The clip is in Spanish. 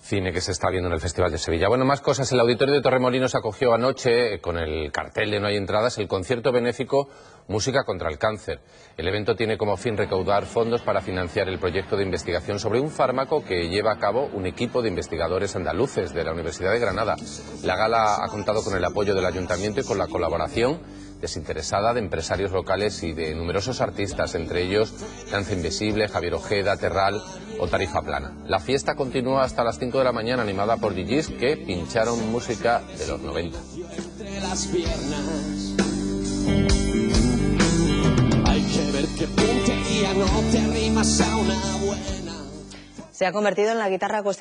cine que se está viendo en el Festival de Sevilla. Bueno, más cosas. El Auditorio de Torremolinos acogió anoche, con el cartel de No hay entradas, el concierto benéfico Música contra el Cáncer. El evento tiene como fin recaudar fondos para financiar el proyecto de investigación sobre un fármaco que lleva a cabo un equipo de investigadores andaluces de la Universidad de Granada. La gala ha contado con el apoyo del Ayuntamiento y con la colaboración desinteresada de empresarios locales y de numerosos artistas, entre ellos Danza Invisible, Javier Ojeda, Terral o Tarifa Plana. La fiesta continúa hasta las 5 de la mañana, animada por DJs que pincharon música de los 90. Se ha convertido en la guitarra acústica